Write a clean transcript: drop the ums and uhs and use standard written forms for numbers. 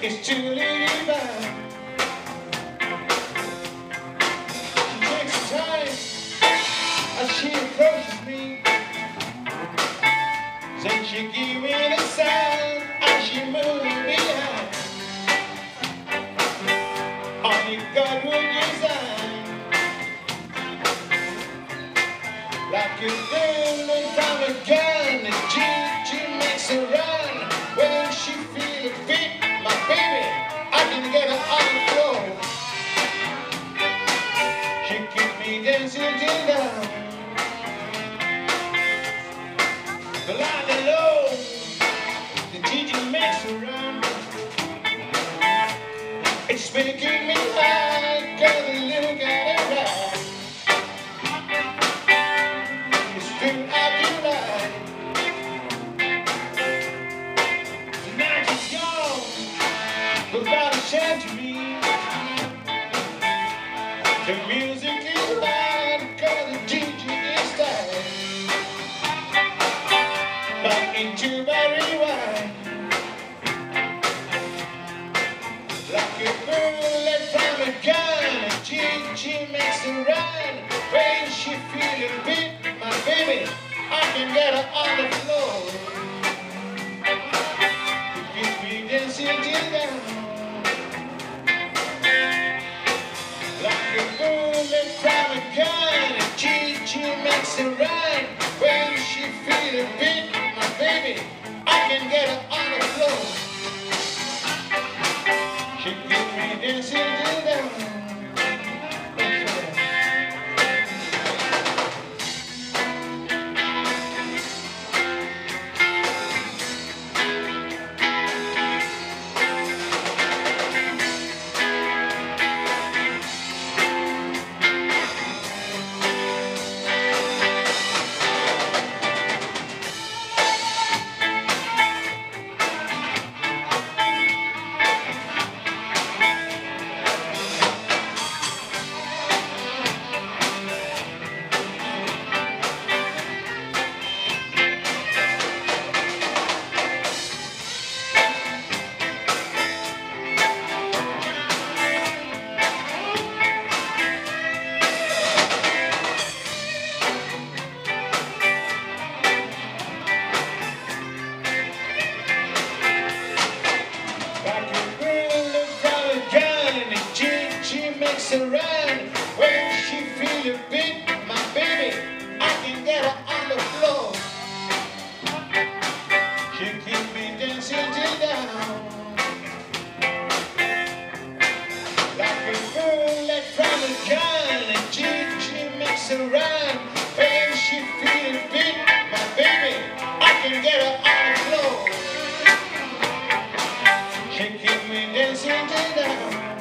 It's truly divine. She takes her time as she approaches me. Then she give me the sign as she moves behind. Only God will design like a bullet from a gun. The Gigi makes her run when she feel a beat. My baby, I can get her on the floor. She keeps me dancing till down. The line is low, the Gigi makes her run. It's making me high, 'cause the little got it right. It's true, I do right. The night is gone, without a chance to me. The music is loud, 'cause the Gigi is tight. Back into my rewind. Like a bullet from a gun, Gigi makes her run. When she feel a beat, my baby, I can get her on the floor. It keeps me dancing till down. Like a bullet from a gun, Gigi makes her run. When she feel a beat, my baby, I can get her on the floor. She keeps me dancing till down. Makes her run when she feel a beat, my baby, I can get her on the floor. She keeps me dancing till down. Like a bullet from a gun, and Gigi makes her run when she feel a beat, my baby, I can get her on the floor. She keeps me dancing till down.